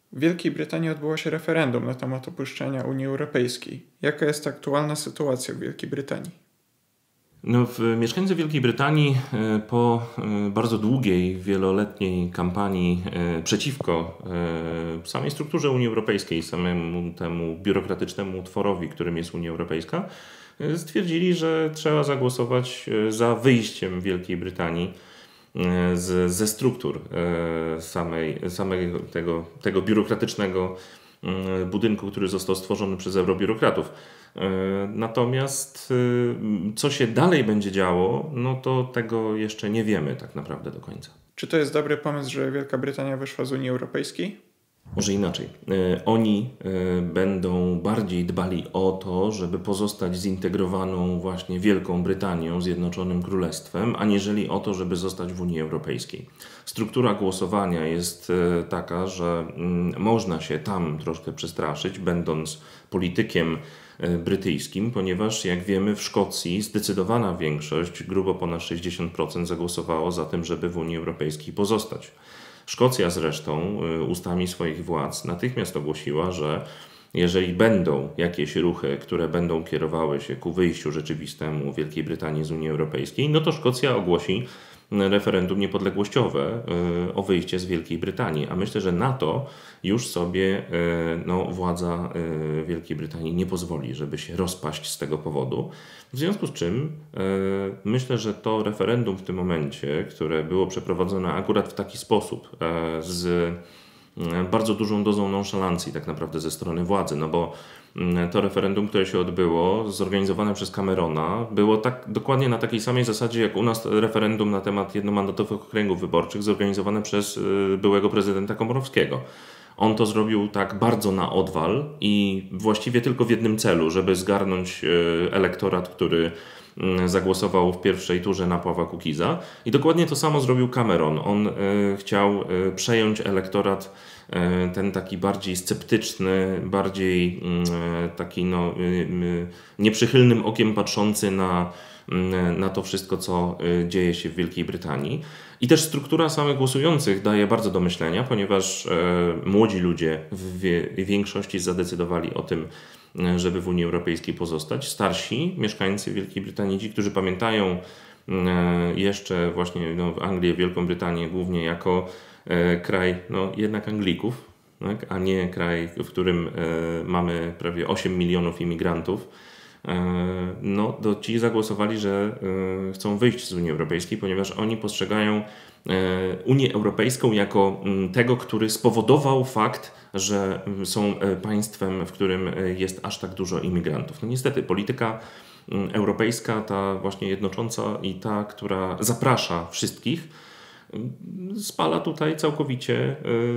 W Wielkiej Brytanii odbyło się referendum na temat opuszczenia Unii Europejskiej. Jaka jest aktualna sytuacja w Wielkiej Brytanii? Mieszkańcy Wielkiej Brytanii po bardzo długiej, wieloletniej kampanii przeciwko samej strukturze Unii Europejskiej, samemu temu biurokratycznemu utworowi, którym jest Unia Europejska, stwierdzili, że trzeba zagłosować za wyjściem Wielkiej Brytanii ze struktur tego biurokratycznego budynku, który został stworzony przez eurobiurokratów. Natomiast co się dalej będzie działo, no to tego jeszcze nie wiemy tak naprawdę do końca. Czy to jest dobry pomysł, że Wielka Brytania wyszła z Unii Europejskiej? Może inaczej. Oni będą bardziej dbali o to, żeby pozostać zintegrowaną właśnie Wielką Brytanią, Zjednoczonym Królestwem, aniżeli o to, żeby zostać w Unii Europejskiej. Struktura głosowania jest taka, że można się tam troszkę przestraszyć, będąc politykiem brytyjskim, ponieważ jak wiemy w Szkocji zdecydowana większość, grubo ponad 60% zagłosowało za tym, żeby w Unii Europejskiej pozostać. Szkocja zresztą ustami swoich władz natychmiast ogłosiła, że jeżeli będą jakieś ruchy, które będą kierowały się ku wyjściu rzeczywistemu Wielkiej Brytanii z Unii Europejskiej, no to Szkocja ogłosi referendum niepodległościowe o wyjście z Wielkiej Brytanii. A myślę, że na to już sobie władza Wielkiej Brytanii nie pozwoli, żeby się rozpaść z tego powodu. W związku z czym myślę, że to referendum w tym momencie, które było przeprowadzone akurat w taki sposób, z bardzo dużą dozą nonszalancji tak naprawdę ze strony władzy, no bo to referendum, które się odbyło, zorganizowane przez Camerona, było tak dokładnie na takiej samej zasadzie jak u nas referendum na temat jednomandatowych okręgów wyborczych zorganizowane przez byłego prezydenta Komorowskiego. On to zrobił tak bardzo na odwal i właściwie tylko w jednym celu, żeby zgarnąć elektorat, który zagłosował w pierwszej turze na Pawła Kukiza. I dokładnie to samo zrobił Cameron. On chciał przejąć elektorat ten taki bardziej sceptyczny, bardziej taki nieprzychylnym okiem patrzący na to wszystko, co dzieje się w Wielkiej Brytanii. I też struktura samych głosujących daje bardzo do myślenia, ponieważ młodzi ludzie w większości zadecydowali o tym, żeby w Unii Europejskiej pozostać. Starsi mieszkańcy Wielkiej Brytanii, ci, którzy pamiętają jeszcze właśnie Anglię, Wielką Brytanię głównie jako kraj jednak Anglików, tak? A nie kraj, w którym mamy prawie 8 milionów imigrantów, to ci zagłosowali, że chcą wyjść z Unii Europejskiej, ponieważ oni postrzegają Unię Europejską jako tego, który spowodował fakt, że są państwem, w którym jest aż tak dużo imigrantów. No niestety polityka europejska, ta właśnie jednocząca i ta, która zaprasza wszystkich, spala tutaj całkowicie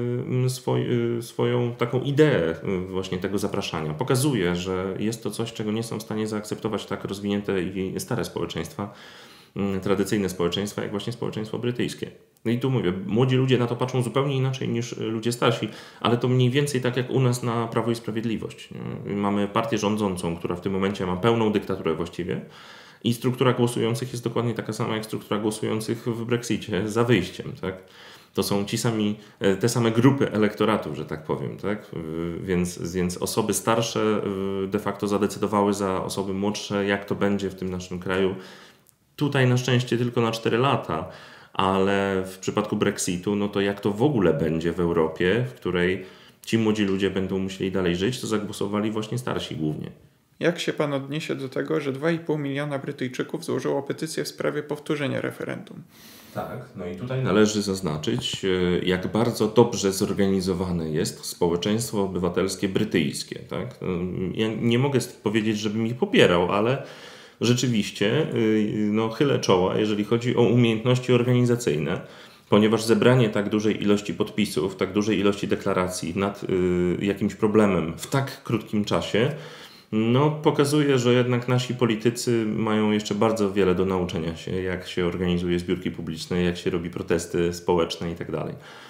swoją taką ideę właśnie tego zapraszania. Pokazuje, że jest to coś, czego nie są w stanie zaakceptować tak rozwinięte i stare społeczeństwa, tradycyjne społeczeństwa, jak właśnie społeczeństwo brytyjskie. No i tu mówię, młodzi ludzie na to patrzą zupełnie inaczej niż ludzie starsi, ale to mniej więcej tak jak u nas na Prawo i Sprawiedliwość. Mamy partię rządzącą, która w tym momencie ma pełną dyktaturę właściwie, i struktura głosujących jest dokładnie taka sama jak struktura głosujących w Brexicie za wyjściem, tak? To są te same grupy elektoratów, że tak powiem, tak? Więc osoby starsze de facto zadecydowały za osoby młodsze, jak to będzie w tym naszym kraju. Tutaj na szczęście tylko na 4 lata, ale w przypadku Brexitu, no to jak to w ogóle będzie w Europie, w której ci młodzi ludzie będą musieli dalej żyć, to zagłosowali właśnie starsi głównie. Jak się pan odniesie do tego, że 2,5 miliona Brytyjczyków złożyło petycję w sprawie powtórzenia referendum? Tak, no i tutaj należy zaznaczyć, jak bardzo dobrze zorganizowane jest społeczeństwo obywatelskie brytyjskie. Tak? Ja nie mogę powiedzieć, żebym ich popierał, ale rzeczywiście chylę czoła, jeżeli chodzi o umiejętności organizacyjne, ponieważ zebranie tak dużej ilości podpisów, tak dużej ilości deklaracji nad jakimś problemem w tak krótkim czasie, pokazuje, że jednak nasi politycy mają jeszcze bardzo wiele do nauczenia się, jak się organizuje zbiórki publiczne, jak się robi protesty społeczne itd.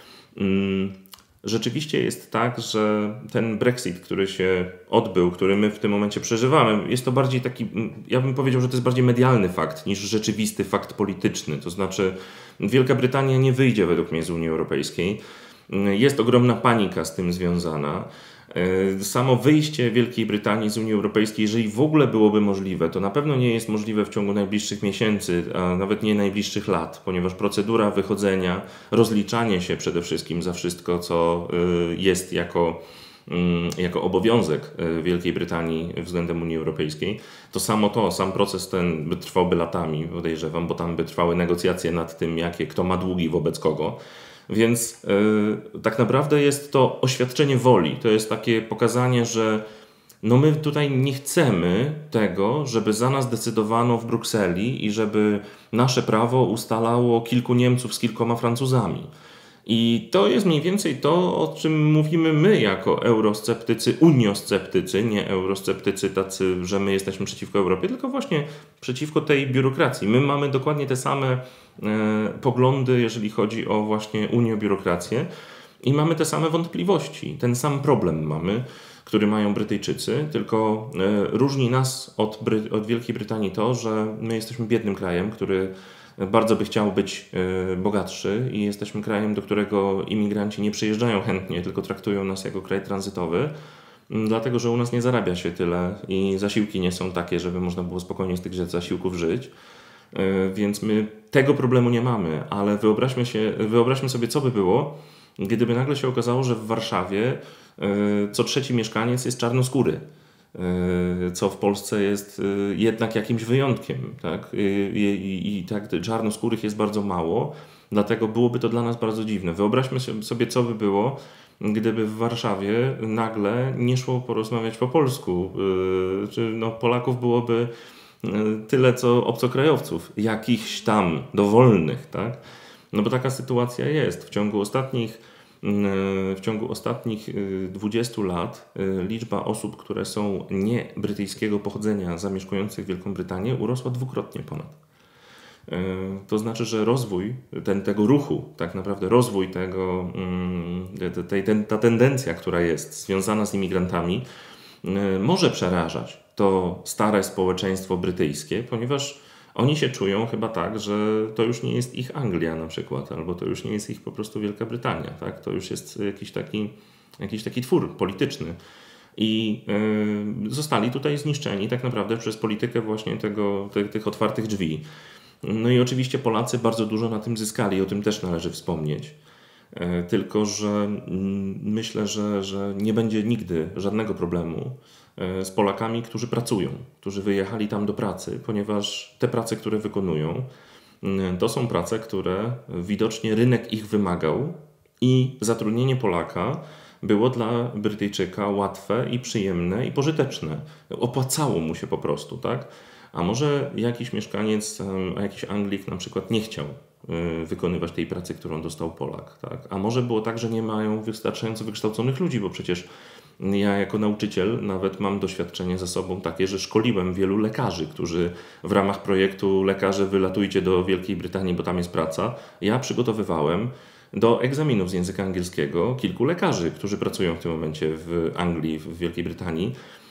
Rzeczywiście jest tak, że ten Brexit, który się odbył, który my w tym momencie przeżywamy, jest to bardziej taki, ja bym powiedział, że to jest bardziej medialny fakt niż rzeczywisty fakt polityczny. To znaczy Wielka Brytania nie wyjdzie według mnie z Unii Europejskiej. Jest ogromna panika z tym związana. Samo wyjście Wielkiej Brytanii z Unii Europejskiej, jeżeli w ogóle byłoby możliwe, to na pewno nie jest możliwe w ciągu najbliższych miesięcy, a nawet nie najbliższych lat, ponieważ procedura wychodzenia, rozliczanie się przede wszystkim za wszystko, co jest jako obowiązek Wielkiej Brytanii względem Unii Europejskiej, sam proces ten trwałby latami, podejrzewam, bo tam by trwały negocjacje nad tym, kto ma długi wobec kogo. Więc tak naprawdę jest to oświadczenie woli. To jest takie pokazanie, że my tutaj nie chcemy tego, żeby za nas decydowano w Brukseli i żeby nasze prawo ustalało kilku Niemców z kilkoma Francuzami. I to jest mniej więcej to, o czym mówimy my jako eurosceptycy, uniosceptycy, nie eurosceptycy tacy, że my jesteśmy przeciwko Europie, tylko właśnie przeciwko tej biurokracji. My mamy dokładnie te same poglądy, jeżeli chodzi o właśnie unię-biurokrację i mamy te same wątpliwości. Ten sam problem mamy, który mają Brytyjczycy, tylko różni nas od Wielkiej Brytanii to, że my jesteśmy biednym krajem, który bardzo by chciał być bogatszy i jesteśmy krajem, do którego imigranci nie przyjeżdżają chętnie, tylko traktują nas jako kraj tranzytowy, dlatego że u nas nie zarabia się tyle i zasiłki nie są takie, żeby można było spokojnie z tych zasiłków żyć. Więc my tego problemu nie mamy, ale wyobraźmy sobie, co by było, gdyby nagle się okazało, że w Warszawie co trzeci mieszkaniec jest czarnoskóry, co w Polsce jest jednak jakimś wyjątkiem, tak? I tak czarnoskórych jest bardzo mało, dlatego byłoby to dla nas bardzo dziwne. Wyobraźmy sobie, co by było, gdyby w Warszawie nagle nie szło porozmawiać po polsku, czy Polaków byłoby tyle, co obcokrajowców, jakichś tam dowolnych, tak? Bo taka sytuacja jest. W ciągu ostatnich 20 lat liczba osób, które są nie brytyjskiego pochodzenia, zamieszkujących Wielką Brytanię, urosła dwukrotnie ponad. To znaczy, że rozwój tego ruchu, tak naprawdę rozwój ta tendencja, która jest związana z imigrantami, może przerażać to stare społeczeństwo brytyjskie, ponieważ oni się czują chyba tak, że to już nie jest ich Anglia na przykład, albo to już nie jest ich po prostu Wielka Brytania, tak? To już jest jakiś taki twór polityczny. I zostali tutaj zniszczeni tak naprawdę przez politykę właśnie tych otwartych drzwi. I oczywiście Polacy bardzo dużo na tym zyskali, o tym też należy wspomnieć. Tylko że myślę, że nie będzie nigdy żadnego problemu z Polakami, którzy pracują, którzy wyjechali tam do pracy, ponieważ te prace, które wykonują, to są prace, które widocznie rynek ich wymagał i zatrudnienie Polaka było dla Brytyjczyka łatwe i przyjemne i pożyteczne. Opłacało mu się po prostu, tak? A może jakiś mieszkaniec, jakiś Anglik na przykład nie chciał wykonywać tej pracy, którą dostał Polak, tak? A może było tak, że nie mają wystarczająco wykształconych ludzi, bo przecież ja jako nauczyciel nawet mam doświadczenie za sobą takie, że szkoliłem wielu lekarzy, którzy w ramach projektu Lekarze wylatujcie do Wielkiej Brytanii, bo tam jest praca. Ja przygotowywałem do egzaminów z języka angielskiego kilku lekarzy, którzy pracują w tym momencie w Anglii, w Wielkiej Brytanii.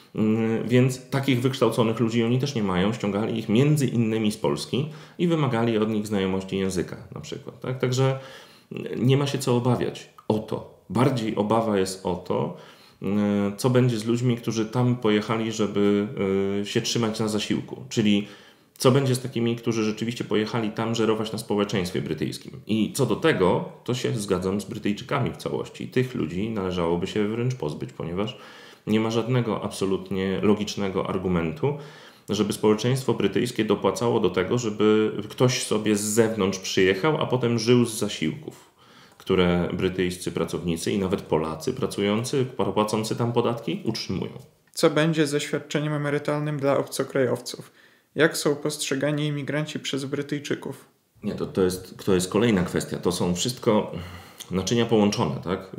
Więc takich wykształconych ludzi oni też nie mają. Ściągali ich między innymi z Polski i wymagali od nich znajomości języka na przykład. Tak? Także nie ma się co obawiać o to. Bardziej obawa jest o to, co będzie z ludźmi, którzy tam pojechali, żeby się trzymać na zasiłku. Czyli co będzie z takimi, którzy rzeczywiście pojechali tam żerować na społeczeństwie brytyjskim. I co do tego, to się zgadzam z Brytyjczykami w całości. Tych ludzi należałoby się wręcz pozbyć, ponieważ nie ma żadnego absolutnie logicznego argumentu, żeby społeczeństwo brytyjskie dopłacało do tego, żeby ktoś sobie z zewnątrz przyjechał, a potem żył z zasiłków, które brytyjscy pracownicy i nawet Polacy pracujący, płacący tam podatki utrzymują. Co będzie ze świadczeniem emerytalnym dla obcokrajowców? Jak są postrzegani imigranci przez Brytyjczyków? Nie, to jest kolejna kwestia. To są wszystko naczynia połączone, tak?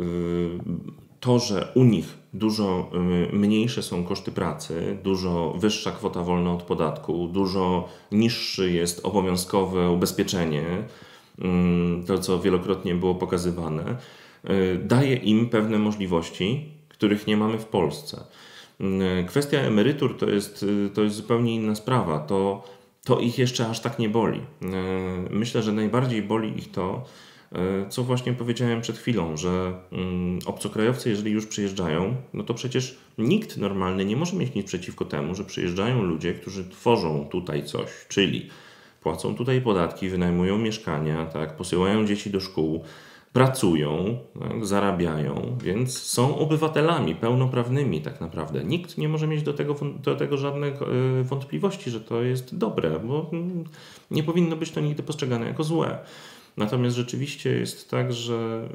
To, że u nich dużo mniejsze są koszty pracy, dużo wyższa kwota wolna od podatku, dużo niższy jest obowiązkowe ubezpieczenie, to co wielokrotnie było pokazywane, daje im pewne możliwości, których nie mamy w Polsce. Kwestia emerytur to jest zupełnie inna sprawa. To ich jeszcze aż tak nie boli. Myślę, że najbardziej boli ich to, Co właśnie powiedziałem przed chwilą, że obcokrajowcy, jeżeli już przyjeżdżają, no to przecież nikt normalny nie może mieć nic przeciwko temu, że przyjeżdżają ludzie, którzy tworzą tutaj coś, czyli płacą tutaj podatki, wynajmują mieszkania, tak, posyłają dzieci do szkół, pracują, tak, zarabiają, więc są obywatelami pełnoprawnymi tak naprawdę. Nikt nie może mieć do tego żadnych wątpliwości, że to jest dobre, bo nie powinno być to nigdy postrzegane jako złe. Natomiast rzeczywiście jest tak, że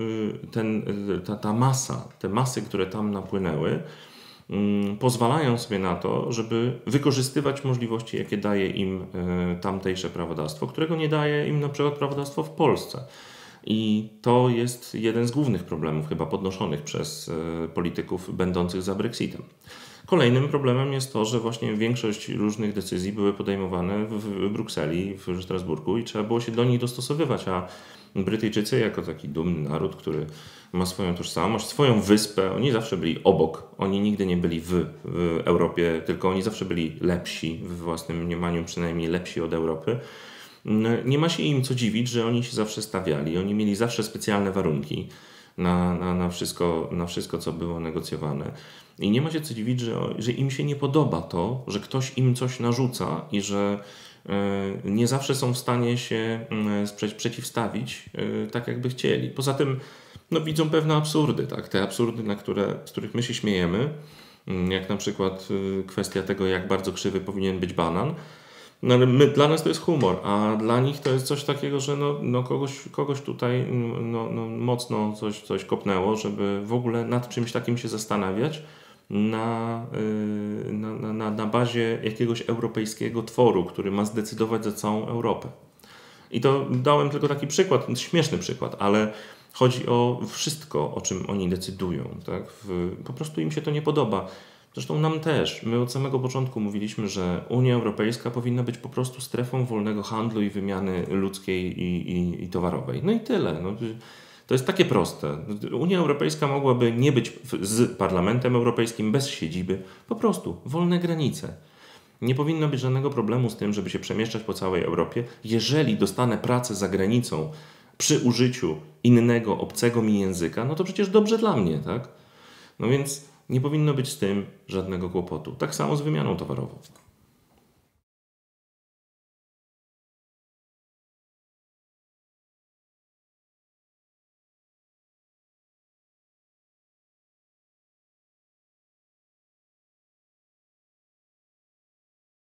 te masy, które tam napłynęły, pozwalają sobie na to, żeby wykorzystywać możliwości, jakie daje im tamtejsze prawodawstwo, którego nie daje im na przykład prawodawstwo w Polsce. I to jest jeden z głównych problemów chyba podnoszonych przez polityków będących za Brexitem. Kolejnym problemem jest to, że właśnie większość różnych decyzji były podejmowane w Brukseli, w Strasburgu i trzeba było się do nich dostosowywać, a Brytyjczycy jako taki dumny naród, który ma swoją tożsamość, swoją wyspę, oni zawsze byli obok, oni nigdy nie byli w Europie, tylko oni zawsze byli lepsi, w własnym mniemaniu przynajmniej lepsi od Europy. Nie ma się im co dziwić, że oni się zawsze stawiali, oni mieli zawsze specjalne warunki na wszystko, co było negocjowane. I nie ma się co dziwić, że im się nie podoba to, że ktoś im coś narzuca i że nie zawsze są w stanie się przeciwstawić tak, jakby chcieli. Poza tym widzą pewne absurdy, tak? Te absurdy, z których my się śmiejemy, jak na przykład kwestia tego, jak bardzo krzywy powinien być banan. No ale dla nas to jest humor, a dla nich to jest coś takiego, że kogoś tutaj mocno coś kopnęło, żeby w ogóle nad czymś takim się zastanawiać na bazie jakiegoś europejskiego tworu, który ma zdecydować za całą Europę. I to dałem tylko taki przykład, śmieszny przykład, ale chodzi o wszystko, o czym oni decydują. Tak? Po prostu im się to nie podoba. Zresztą nam też. My od samego początku mówiliśmy, że Unia Europejska powinna być po prostu strefą wolnego handlu i wymiany ludzkiej i towarowej. No i tyle. To jest takie proste. Unia Europejska mogłaby nie być z Parlamentem Europejskim, bez siedziby. Po prostu wolne granice. Nie powinno być żadnego problemu z tym, żeby się przemieszczać po całej Europie. Jeżeli dostanę pracę za granicą przy użyciu innego, obcego mi języka, no to przecież dobrze dla mnie, tak? No więc nie powinno być z tym żadnego kłopotu. Tak samo z wymianą towarową.